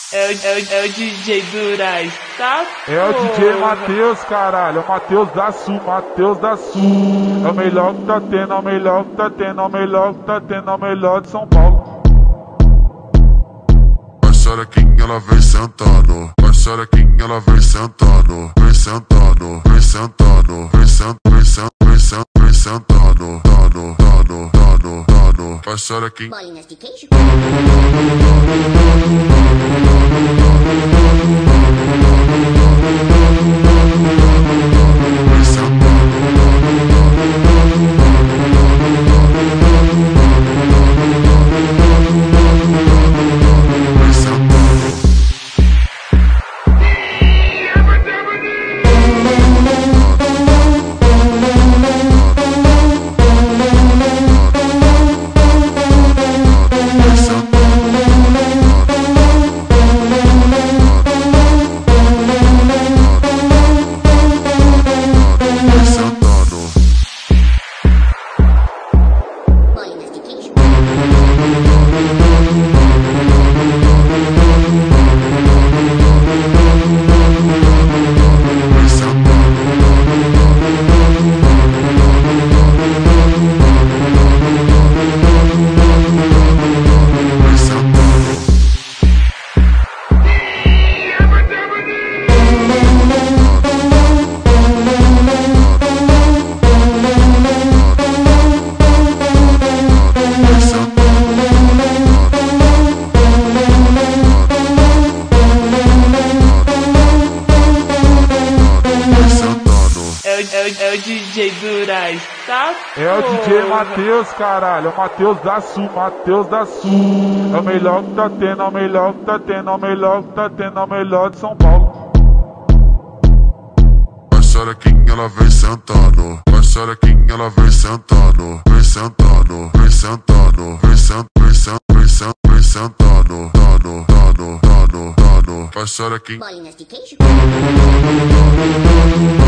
É o DJ Duraz, tá? É o DJ Matheus, caralho. É o Matheus da Sul, Matheus da Sul. É o melhor que tá tendo, é o melhor que tá tendo, é o melhor que tá tendo, é o melhor de São Paulo. Vai xerequinha, ela vem sentando. Vai xerequinha, ela vem sentando. Vem sentando, vem sentando. Vem sentando, vem sentando, vem sentando, vem sentando. Dado, dado, dado, dado. Vai xerequinha. Bolinhas de queijo. É o DJ Duraz, tá? É o DJ Matheus, caralho. É o Matheus da Sul, Matheus da Sul. É o melhor que tá tendo, é o melhor que tá tendo, é o melhor que tá tendo, é o melhor de São Paulo. Vai xerequinha, ela vem sentando. Vai xerequinha, ela vem sentando. Vem sentando, vem sentando. Vem sentando, vem sentando, vem sentando, vem sentando. Dado, dado, dado, dado. Vai xerequinha. Bolinhas de queijo.